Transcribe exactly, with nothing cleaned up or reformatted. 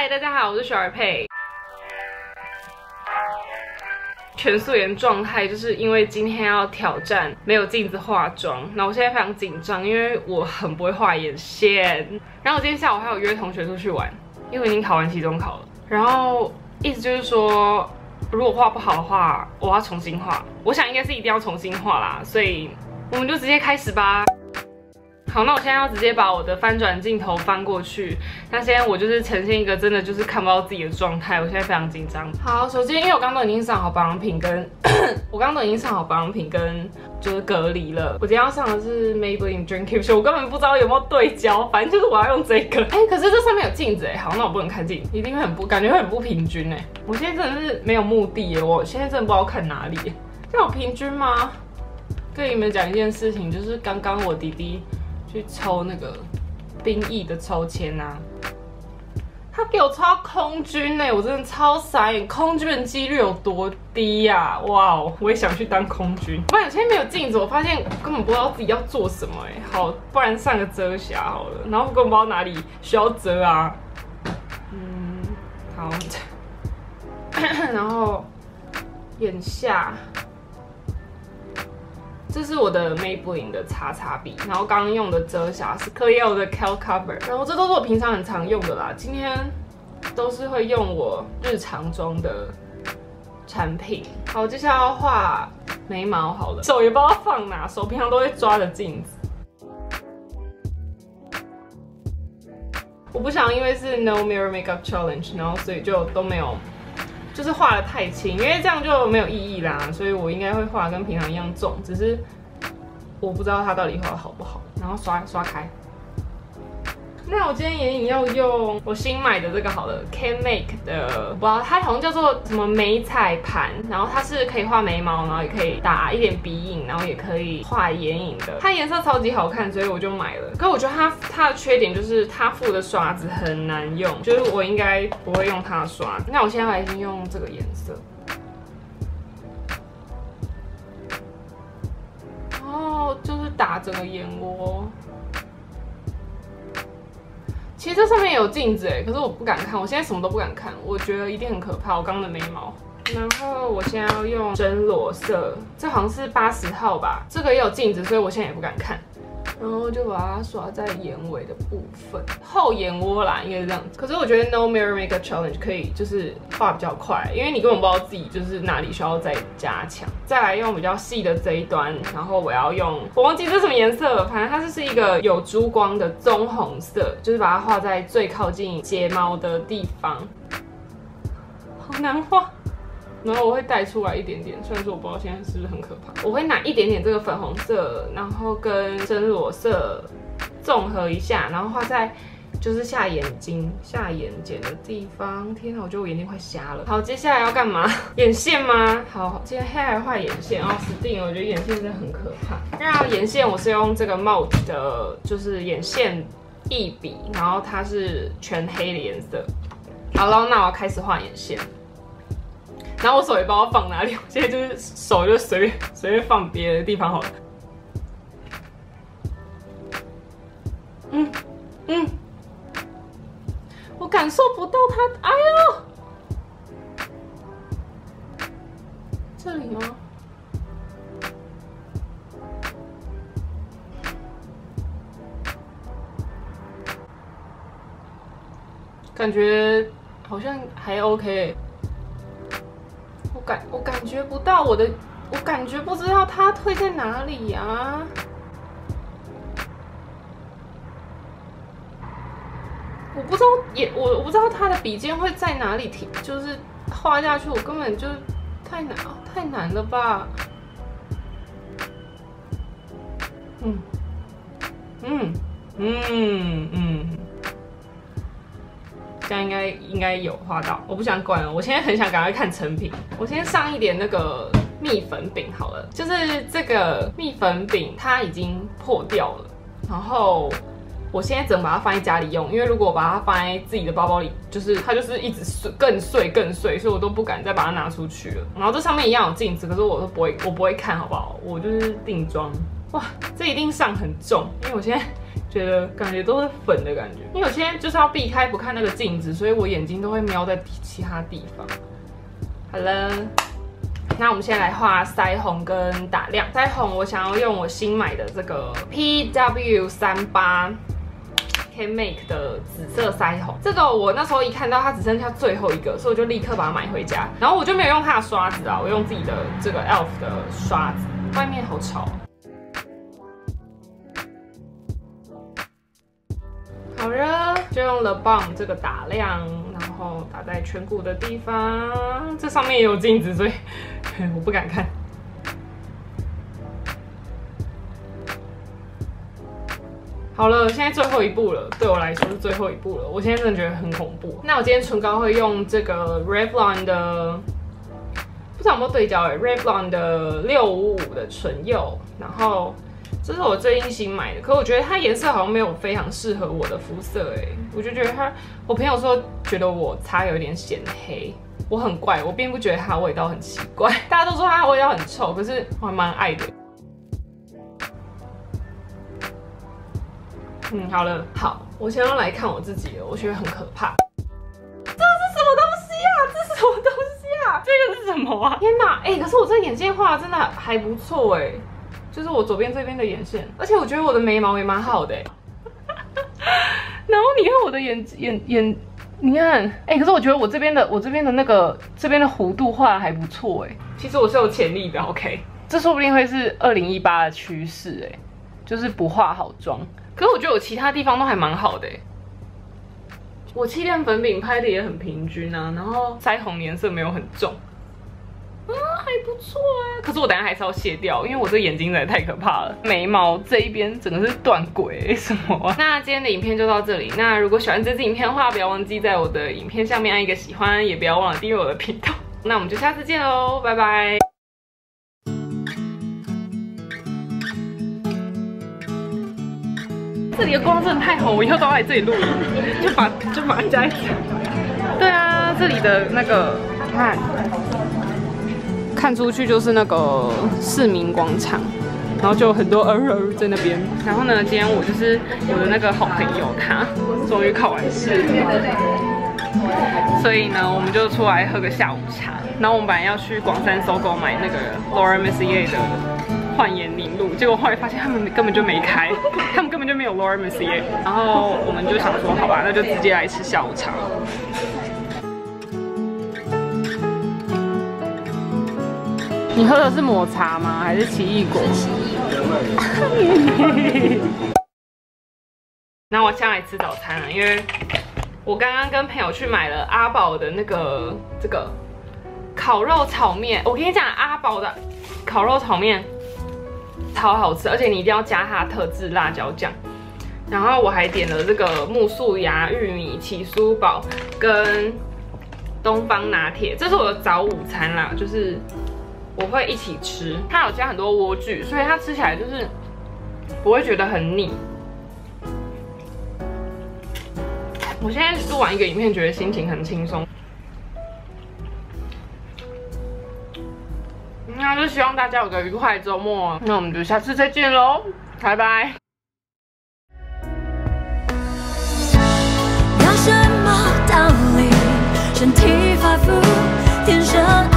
嗨，大家好，我是小儿佩。全素颜状态，就是因为今天要挑战没有镜子化妆，那我现在非常紧张，因为我很不会画眼线。然后我今天下午还有约同学出去玩，因为我已经考完期中考了。然后意思就是说，如果画不好的话，我要重新画。我想应该是一定要重新画啦，所以我们就直接开始吧。好，那我现在要直接把我的翻转镜头翻过去。那现在我就是呈现一个真的就是看不到自己的状态，我现在非常紧张。好，首先因为我刚刚都已经上好保养品跟我刚刚都已经上好保养品跟就是隔离了。我今天要上的是 Maybelline Dream Capture， 我根本不知道有没有对焦，反正就是我要用这个。哎、欸，可是这上面有镜子哎，好，那我不能看镜子，一定会很不感觉会很不平均哎。我现在真的是没有目的耶，我现在真的不知道看哪里。这样有平均吗？跟你们讲一件事情，就是刚刚我弟弟去抽那个兵役的抽签啊，他给我抽到空军哎、欸，我真的超傻眼，空军的几率有多低呀、啊？哇哦，我也想去当空军。不然我现在没有镜子，我发现根本不知道自己要做什么哎、欸。好，不然上个遮瑕好了，然后根本不知道哪里需要遮啊。嗯，好，然后眼下。这是我的 Maybelline 的擦擦笔，然后刚刚用的遮瑕是 Clio 的 Cal Cover， 然后这都是我平常很常用的啦。今天都是会用我日常中的产品。好，接下来要画眉毛好了，手也不知道放哪，手平常都会抓着镜子。我不想因为是 No Mirror Makeup Challenge， 然后所以就都没有。就是画的太轻，因为这样就没有意义啦，所以我应该会画跟平常一样重，只是我不知道它到底画的好不好。然后刷刷开。那我今天眼影要用我新买的这个好了 ，Can Make 的，我不知道它好像叫做什么眉彩盘，然后它是可以画眉毛，然后也可以打一点鼻影，然后也可以画眼影的。它颜色超级好看，所以我就买了。可是我觉得它它的缺点就是它附的刷子很难用，就是我应该不会用它的刷子。那我现在已经用这个颜色。哦，就是打整个眼窝。其实这上面也有镜子哎，可是我不敢看，我现在什么都不敢看，我觉得一定很可怕。我刚刚的眉毛，然后我现在要用真裸色，这好像是八十号吧，这个也有镜子，所以我现在也不敢看。然后就把它刷在眼尾的部分，后眼窝啦，应该是这样子。可是我觉得 No Mirror Makeup Challenge 可以就是画比较快，因为你根本不知道自己就是哪里需要再加强。再来用比较细的这一端，然后我要用，我忘记这是什么颜色了，反正它就是一个有珠光的棕红色，就是把它画在最靠近睫毛的地方。好难画。然后我会带出来一点点，虽然说我不知道现在是不是很可怕。我会拿一点点这个粉红色，然后跟真裸色综合一下，然后画在就是下眼睛、下眼睑的地方。天哪，我觉得我眼睛快瞎了。好，接下来要干嘛？眼线吗？好，接下来画眼线哦，死定了！我觉得眼线真的很可怕。那眼线我是用这个 M O T 的，就是眼线一笔，然后它是全黑的颜色。好了，那我要开始画眼线。然后我手也不知道放哪里，我现在就是手就随便随便放别的地方好了。嗯嗯，我感受不到它，哎呦，这里吗？感觉好像还 OK。我感我感觉不到我的，我感觉不知道它会在哪里呀、啊？我不知道也我我不知道它的笔尖会在哪里停，就是画下去，我根本就太难太难了吧？嗯嗯嗯嗯。这样应该应该有画到，我不想管了，我现在很想赶快看成品。我先上一点那个蜜粉饼好了，就是这个蜜粉饼它已经破掉了，然后我现在只能把它放在家里用，因为如果我把它放在自己的包包里，就是它就是一直碎更碎更碎，所以我都不敢再把它拿出去了。然后这上面一样有镜子，可是我都不会我不会看好不好？我就是定妆。哇，这一定上很重，因为我现在觉得感觉都是粉的感觉。因为我现在就是要避开不看那个镜子，所以我眼睛都会瞄在其他地方。好了。 那我们现在来画腮红跟打亮。腮红我想要用我新买的这个 P W 三八 Can Make 的紫色腮红。这个我那时候一看到它只剩下最后一个，所以我就立刻把它买回家。然后我就没有用它的刷子啊，我用自己的这个 E L F 的刷子。外面好吵。好了，就用了 Balm 这个打亮，然后打在颧骨的地方。这上面也有镜子，所以。 我不敢看。好了，现在最后一步了，对我来说是最后一步了。我现在真的觉得很恐怖。那我今天唇膏会用这个 Revlon 的，不知道有没有对焦哎 ，Revlon 的六五五的唇釉，然后这是我最近新买的，可我觉得它颜色好像没有非常适合我的肤色哎，我就觉得它，我朋友说觉得我擦有点显黑。 我很怪，我并不觉得它的味道很奇怪，大家都说它的味道很臭，可是我还蛮爱的。嗯，好了，好，我先要来看我自己了，我觉得很可怕。这是什么东西啊？这是什么东西啊？这个是什么啊？天哪，哎、欸，可是我这眼线画的真的还不错哎，就是我左边这边的眼线，而且我觉得我的眉毛也蛮好的哎。然后你看我的眼眼眼。 你看，哎、欸，可是我觉得我这边的我这边的那个这边的弧度画的还不错哎，其实我是有潜力的 ，OK， 这说不定会是二零一八的趋势哎，就是不化好妆。可是我觉得我其他地方都还蛮好的哎，我气垫粉饼拍的也很平均啊，然后腮红颜色没有很重，啊，还不错啊。可是我等一下还是要卸掉，因为我这眼睛真的太可怕了，眉毛这一边整个是断轨什么啊。那今天的影片就到这里。那如果喜欢这支影片的话，不要忘记在我的影片下面按一个喜欢，也不要忘了订阅我的频道。那我们就下次见喽，拜拜。这里的光真的太好，我以后都要来这里录影，就把就把它加一起。对啊，这里的那个看。 看出去就是那个市民广场，然后就有很多儿儿在那边。然后呢，今天我就是我的那个好朋友，他终于考完试了，所以呢，我们就出来喝个下午茶。然后我们本来要去广山搜狗买那个 Laura Mercier 的焕颜凝露，结果后来发现他们根本就没开，他们根本就没有 Laura Mercier。然后我们就想说，好吧，那就直接来吃下午茶。 你喝的是抹茶吗？还是奇异果？奇异果。那我现在来吃早餐了，因为我刚刚跟朋友去买了阿宝的那个这个烤肉炒面。我跟你讲，阿宝的烤肉炒面超好吃，而且你一定要加它特制辣椒酱。然后我还点了这个木素芽玉米起酥堡跟东方拿铁，这是我的早午餐啦，就是。 我会一起吃，它有加很多莴苣，所以它吃起来就是不会觉得很腻。我现在录完一个影片，觉得心情很轻松。那就希望大家有个愉快的周末，那我们就下次再见喽，拜拜。有什么道理？身体发肤，天生。